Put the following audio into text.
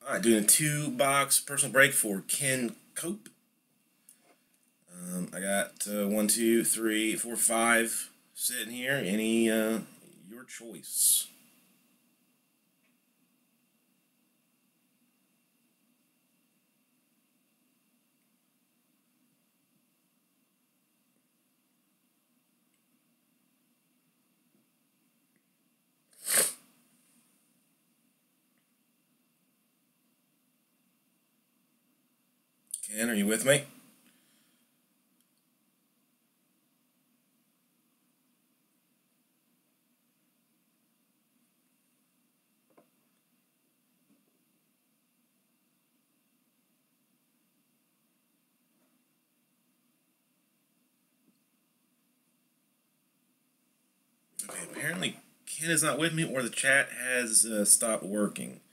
All right, doing a two-box personal break for Ken Cope. I got 1, 2, 3, 4, 5 sitting here. Any your choice. Ken, are you with me? Okay, apparently Ken is not with me, or the chat has stopped working.